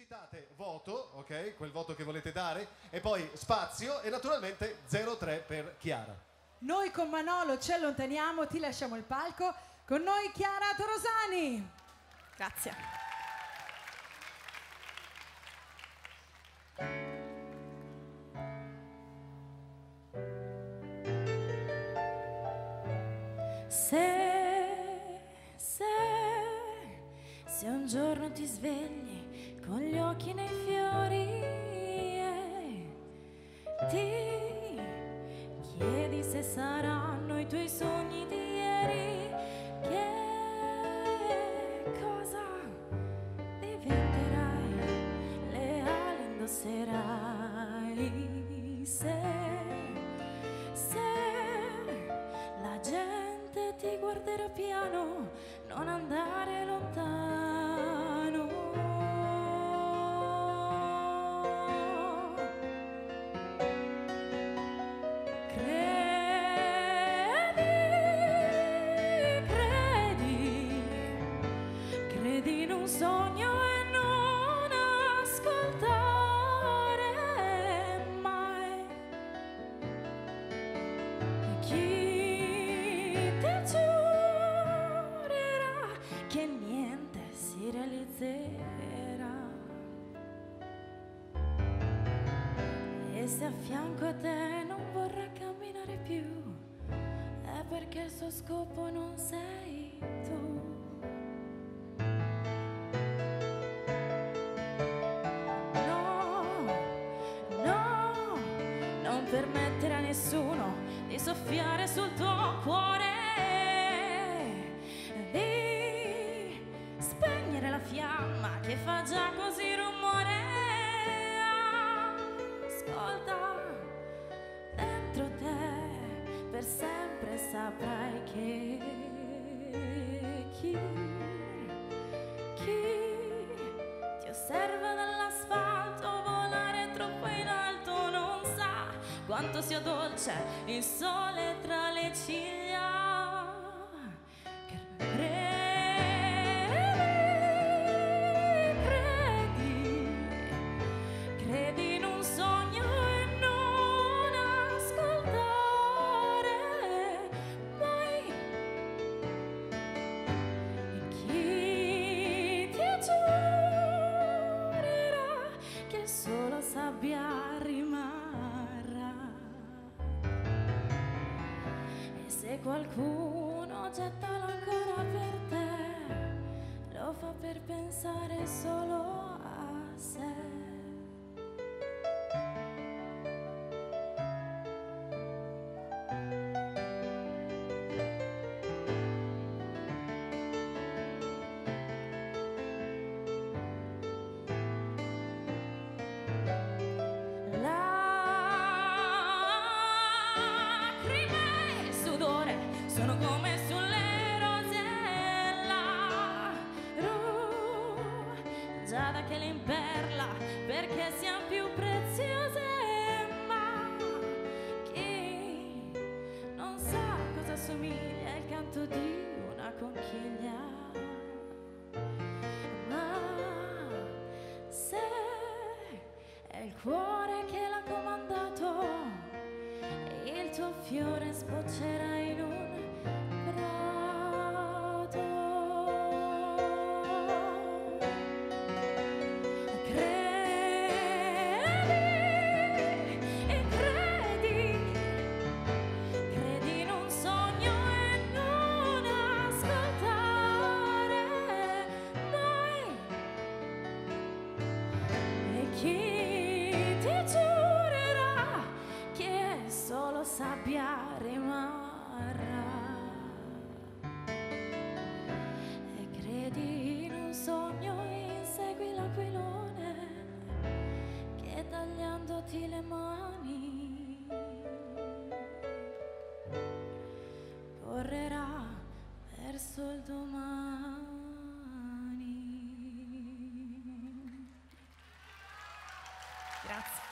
digitate voto, ok? Quel voto che volete dare, e poi spazio e naturalmente 03 per Chiara. Noi con Manolo ci allontaniamo, ti lasciamo il palco. Con noi Chiara Torosani. Grazie. Se un giorno ti svegli con gli occhi nei fiori ti chiedi se saranno i tuoi sogni di ieri, che cosa diventerai, le ali indosserai, se la gente ti guarderà piano, non andare lontano. Credi in un sogno e non ascoltare mai chi ti giurerà che niente si realizzerà, e se a fianco a te non vorrà camminare più è perché il suo scopo non sei tu. Non permettere a nessuno di soffiare sul tuo cuore, di spegnere la fiamma che fa già così rumore. Ascolta, dentro te per sempre saprai che chi ti osserva dall'asfalto volare troppo in alto non sa quanto sia dolce il sole tra le ciglia. Credi in un sogno e non ascoltare mai chi ti giurerà che solo sabbia rimarrà. E se qualcuno getta l'ancora per te, lo fa per pensare solo a sé. Sono come sulle rosella rugiada che le imperla perché siamo più preziose, ma chi non sa cosa somiglia il canto di una conchiglia. Ma se è il cuore che l'ha comandato, il tuo fiore sboccerà in un prato. Credi in un sogno e non ascoltare mai, e chi ti giurerà che solo sabbia rimarrà. E credi in un sogno e insegui l'aquilone che tagliandoti le mani correrà verso il domani. Grazie.